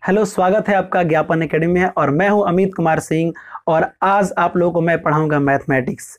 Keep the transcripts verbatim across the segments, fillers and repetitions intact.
Hello, स्वागत है आपका ज्ञापन एकेडमी में। और मैं हूं अमित कुमार सिंह और आज आप लोगों को मैं पढ़ाऊंगा मैथमेटिक्स।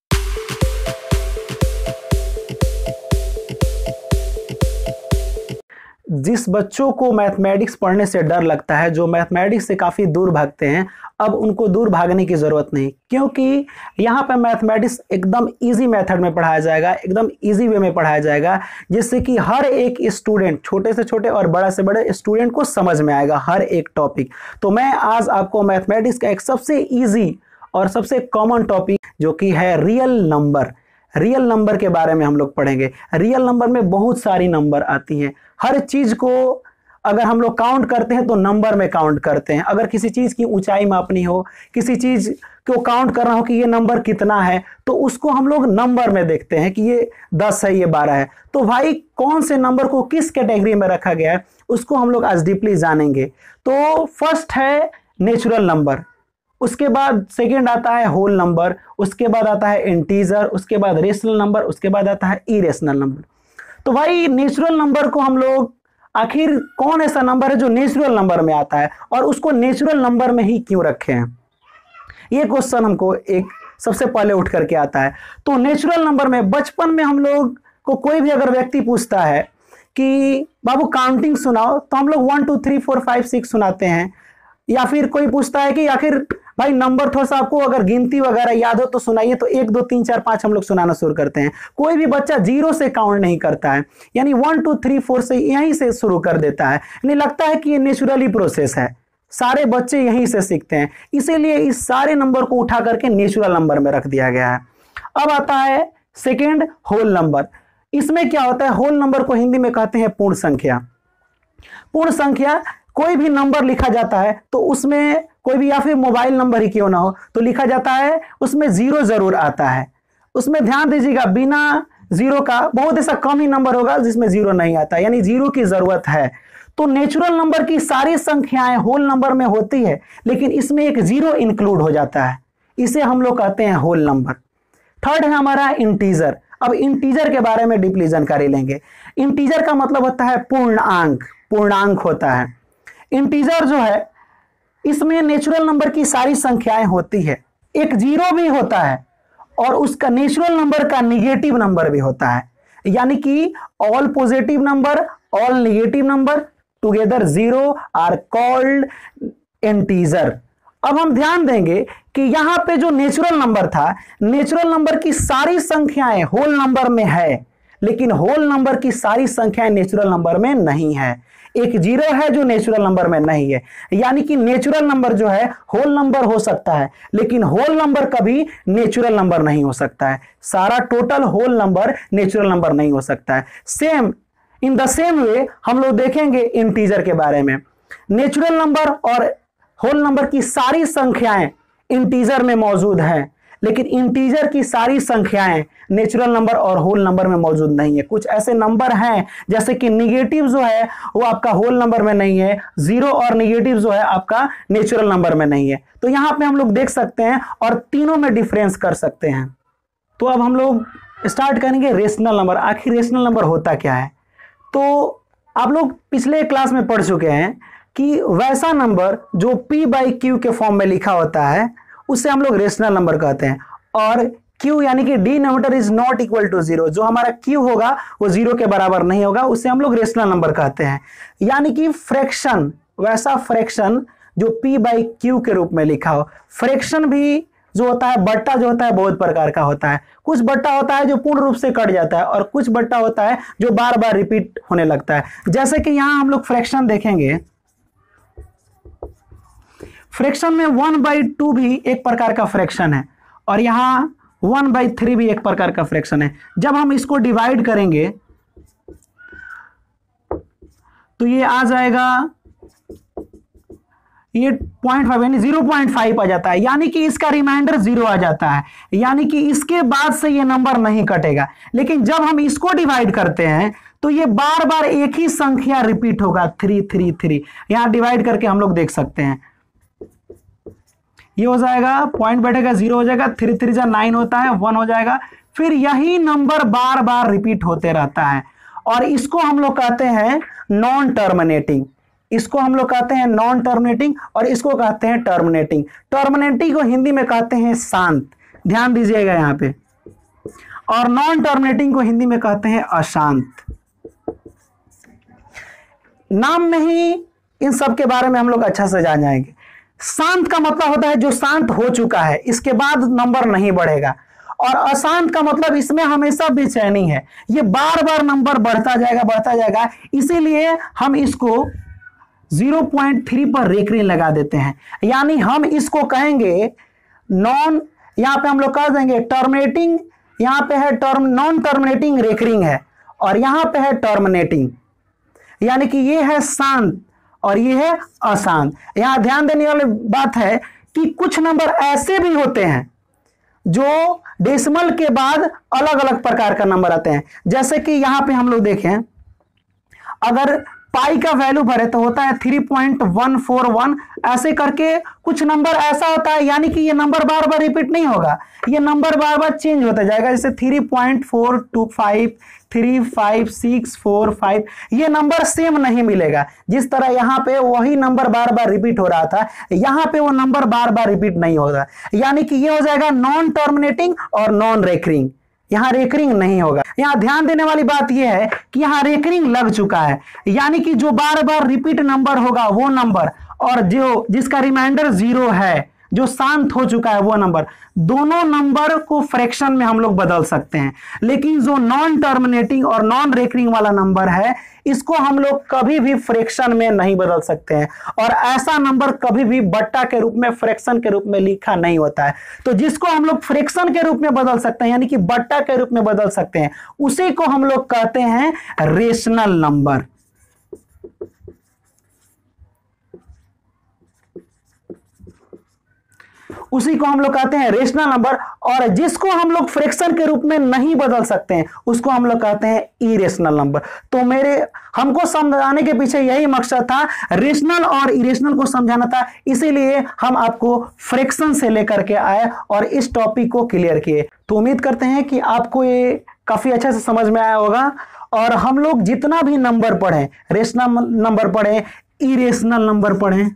जिस बच्चों को मैथमेटिक्स पढ़ने से डर लगता है, जो मैथमेटिक्स से काफ़ी दूर भागते हैं, अब उनको दूर भागने की ज़रूरत नहीं, क्योंकि यहाँ पे मैथमेटिक्स एकदम इजी मेथड में पढ़ाया जाएगा, एकदम इजी वे में पढ़ाया जाएगा, जिससे कि हर एक स्टूडेंट, छोटे से छोटे और बड़ा से बड़े स्टूडेंट को समझ में आएगा हर एक टॉपिक। तो मैं आज आपको मैथमेटिक्स का एक सबसे ईजी और सबसे कॉमन टॉपिक जो कि है रियल नंबर, रियल नंबर के बारे में हम लोग पढ़ेंगे। रियल नंबर में बहुत सारी नंबर आती हैं। हर चीज को अगर हम लोग काउंट करते हैं तो नंबर में काउंट करते हैं। अगर किसी चीज की ऊंचाई मापनी हो, किसी चीज को काउंट करना हो कि ये नंबर कितना है, तो उसको हम लोग नंबर में देखते हैं कि ये दस है, ये बारह है। तो भाई कौन से नंबर को किस कैटेगरी में रखा गया है, उसको हम लोग आज डीपली जानेंगे। तो फर्स्ट है नेचुरल नंबर, उसके बाद सेकेंड आता है होल नंबर, उसके बाद आता है इंटीजर, उसके बाद रेशनल नंबर, उसके बाद आता है इरेशनल नंबर। तो भाई नेचुरल नंबर को हम लोग, आखिर कौन ऐसा नंबर है जो नेचुरल नंबर में आता है और उसको नेचुरल नंबर में ही क्यों रखे हैं, ये क्वेश्चन हमको एक सबसे पहले उठ करके आता है। तो नेचुरल नंबर में बचपन में हम लोग को कोई भी अगर व्यक्ति पूछता है कि बाबू काउंटिंग सुनाओ, तो हम लोग one two three four five six सुनाते हैं। या फिर कोई पूछता है कि आखिर भाई नंबर थोड़ा सा आपको अगर गिनती वगैरह याद हो तो सुनाइए, तो एक दो तीन चार पांच हम लोग सुनाना शुरू करते हैं। कोई भी बच्चा जीरो से काउंट नहीं करता है, यानी वन टू थ्री फोर से यहीं से शुरू कर देता है। यानी लगता है कि ये नेचुरली प्रोसेस है, सारे बच्चे यहीं से सीखते हैं, इसीलिए इस सारे नंबर को उठा करके नेचुरल नंबर में रख दिया गया है। अब आता है सेकेंड होल नंबर। इसमें क्या होता है, होल नंबर को हिंदी में कहते हैं पूर्ण संख्या। पूर्ण संख्या कोई भी नंबर लिखा जाता है तो उसमें कोई भी, या फिर मोबाइल नंबर ही क्यों ना हो, तो लिखा जाता है उसमें जीरो जरूर आता है। उसमें ध्यान दीजिएगा, बिना जीरो का बहुत ऐसा कम ही नंबर होगा जिसमें जीरो नहीं आता, यानी जीरो की जरूरत है। तो नेचुरल नंबर की सारी संख्याएं होल नंबर में होती है, लेकिन इसमें एक जीरो इंक्लूड हो जाता है, इसे हम लोग कहते हैं होल नंबर। थर्ड है हमारा इंटीजर। अब इंटीजर के बारे में डीपली जानकारी लेंगे। इंटीजर का मतलब होता है पूर्णांक, पूर्णांक होता है। इंटीजर जो है, इसमें नेचुरल नंबर की सारी संख्याएं होती है, एक जीरो भी होता है और उसका नेचुरल नंबर का निगेटिव नंबर भी होता है, यानी कि all positive number, all negative number together zero are called integer. अब हम ध्यान देंगे कि यहां पे जो नेचुरल नंबर था, नेचुरल नंबर की सारी संख्याएं होल नंबर में है, लेकिन होल नंबर की सारी संख्याएं नेचुरल नंबर में नहीं है। एक जीरो है जो नेचुरल नंबर में नहीं है, यानी कि नेचुरल नंबर जो है होल नंबर हो सकता है, लेकिन होल नंबर कभी नेचुरल नंबर नहीं हो सकता है। सारा total whole number natural number नहीं हो सकता है। Same in the same way हम लोग देखेंगे इंटीजर के बारे में। नेचुरल नंबर और होल नंबर की सारी संख्याएं इंटीजर में मौजूद हैं, लेकिन इंटीजर की सारी संख्याएं नेचुरल नंबर और होल नंबर में मौजूद नहीं है। कुछ ऐसे नंबर हैं जैसे कि निगेटिव जो है वो आपका होल नंबर में नहीं है, जीरो और निगेटिव जो है आपका नेचुरल नंबर में नहीं है। तो यहां पे हम लोग देख सकते हैं और तीनों में डिफरेंस कर सकते हैं। तो अब हम लोग स्टार्ट करेंगे रेशनल नंबर। आखिर रेशनल नंबर होता क्या है? तो आप लोग पिछले क्लास में पढ़ चुके हैं कि वैसा नंबर जो पी बाई क्यू के फॉर्म में लिखा होता है उसे हम लोग रेशनल नंबर कहते हैं। और q यानी कि denominator is not equal to zero, जो हमारा q होगा वो जीरो के बराबर नहीं होगा, उसे हम लोग रेशनल नंबर कहते हैं। यानी कि फ्रैक्शन, वैसा फ्रैक्शन जो p बाई क्यू के रूप में लिखा हो। फ्रैक्शन भी जो होता है, बट्टा जो होता है बहुत प्रकार का होता है। कुछ बट्टा होता है जो पूर्ण रूप से कट जाता है और कुछ बट्टा होता है जो बार बार रिपीट होने लगता है। जैसे कि यहां हम लोग फ्रैक्शन देखेंगे, फ्रैक्शन में वन बाई टू भी एक प्रकार का फ्रैक्शन है और यहां वन बाई थ्री भी एक प्रकार का फ्रैक्शन है। जब हम इसको डिवाइड करेंगे तो ये आ जाएगा, ये पॉइंट फाइव यानी जीरो पॉइंट फाइव आ जाता है, यानी कि इसका रिमाइंडर जीरो आ जाता है, यानी कि इसके बाद से ये नंबर नहीं कटेगा। लेकिन जब हम इसको डिवाइड करते हैं तो ये बार बार एक ही संख्या रिपीट होगा, थ्री थ्री थ्री। यहां डिवाइड करके हम लोग देख सकते हैं, ये हो जाएगा, पॉइंट बैठेगा, जीरो हो जाएगा, थ्री थ्री जा नाइन होता है, वन हो जाएगा। फिर यही नंबर बार बार रिपीट होते रहता है और इसको हम लोग कहते हैं नॉन टर्मिनेटिंग। इसको हम लोग कहते हैं नॉन टर्मिनेटिंग और इसको कहते हैं टर्मिनेटिंग। टर्मिनेटिंग को हिंदी में कहते हैं शांत, ध्यान दीजिएगा यहाँ पे, और नॉन टर्मिनेटिंग को हिंदी में कहते हैं अशांत। नाम में ही इन सब के बारे में हम लोग अच्छा से जान जाएंगे। शांत का मतलब होता है जो शांत हो चुका है, इसके बाद नंबर नहीं बढ़ेगा, और अशांत का मतलब इसमें हमेशा बेचैनी है, ये बार बार नंबर बढ़ता जाएगा बढ़ता जाएगा, इसीलिए हम इसको ज़ीरो पॉइंट थ्री पर रेकरिंग लगा देते हैं। यानी हम इसको कहेंगे नॉन, यहां पे हम लोग कह देंगे टर्मिनेटिंग, यहां पे है टर्म नॉन टर्मिनेटिंग रेकरिंग है, और यहां पे है टर्मिनेटिंग, यानी कि ये है शांत और ये है अशांत। यहां ध्यान देने वाली बात है कि कुछ नंबर ऐसे भी होते हैं जो डेसिमल के बाद अलग अलग प्रकार का नंबर आते हैं, जैसे कि यहां पे हम लोग देखें, अगर पाई का वैल्यू भरे तो होता है three point one four one, ऐसे करके कुछ नंबर ऐसा होता है, यानी कि ये नंबर बार बार रिपीट नहीं होगा, ये नंबर बार बार चेंज होता जाएगा, जैसे three point four two five, three five six four five, ये नंबर सेम नहीं मिलेगा। जिस तरह यहाँ पे वही नंबर बार बार रिपीट हो रहा था, यहाँ पे वो नंबर बार बार रिपीट नहीं होगा, यानी कि ये हो जाएगा नॉन टर्मिनेटिंग और नॉन रेकरिंग, यहाँ रेकरिंग नहीं होगा। यहाँ ध्यान देने वाली बात यह है कि यहाँ रेकरिंग लग चुका है, यानी कि जो बार बार रिपीट नंबर होगा वो नंबर, और जो जिसका रिमाइंडर जीरो है, जो शांत हो चुका है वो नंबर, दोनों नंबर को फ्रैक्शन में हम लोग बदल सकते हैं। लेकिन जो नॉन टर्मिनेटिंग और नॉन रेकरिंग वाला नंबर है, इसको हम लोग कभी भी फ्रैक्शन में नहीं बदल सकते हैं, और ऐसा नंबर कभी भी बट्टा के रूप में, फ्रैक्शन के रूप में लिखा नहीं होता है। तो जिसको हम लोग फ्रैक्शन के रूप में बदल सकते हैं, यानी कि बट्टा के रूप में बदल सकते हैं, उसी को हम लोग कहते हैं रेशनल नंबर। उसी को हम लोग कहते हैं रेशनल नंबर, और जिसको हम लोग फ्रैक्शन के रूप में नहीं बदल सकते हैं उसको हम लोग कहते हैं इरेशनल नंबर। तो मेरे हमको समझाने के पीछे यही मकसद था, रेशनल और इरेशनल को समझाना था, इसीलिए हम आपको फ्रैक्शन से लेकर के आए और इस टॉपिक को क्लियर किए। तो उम्मीद करते हैं कि आपको ये काफी अच्छे से समझ में आया होगा, और हम लोग जितना भी नंबर पढ़ें, रेशनल नंबर पढ़ें, इरेशनल नंबर पढ़ें,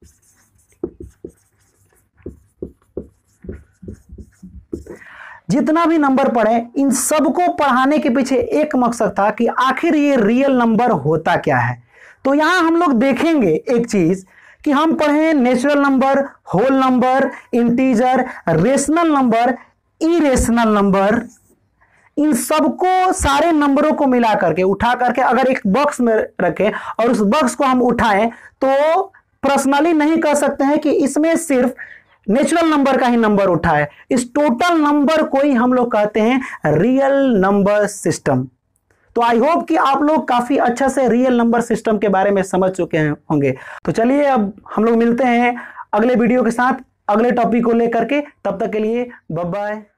जितना भी नंबर पढ़े, इन सबको पढ़ाने के पीछे एक मकसद था कि आखिर ये रियल नंबर होता क्या है। तो यहां हम लोग देखेंगे एक चीज कि हम पढ़े natural number, whole number, integer, rational number, irrational number, इन सबको, सारे नंबरों को मिला करके, उठा करके अगर एक बॉक्स में रखें और उस बॉक्स को हम उठाएं, तो पर्सनली नहीं कह सकते हैं कि इसमें सिर्फ नेचुरल नंबर का ही नंबर उठा है, इस टोटल नंबर को ही हम लोग कहते हैं रियल नंबर सिस्टम। तो आई होप कि आप लोग काफी अच्छा से रियल नंबर सिस्टम के बारे में समझ चुके हैं होंगे। तो चलिए अब हम लोग मिलते हैं अगले वीडियो के साथ, अगले टॉपिक को लेकर के। तब तक के लिए बाय बाय।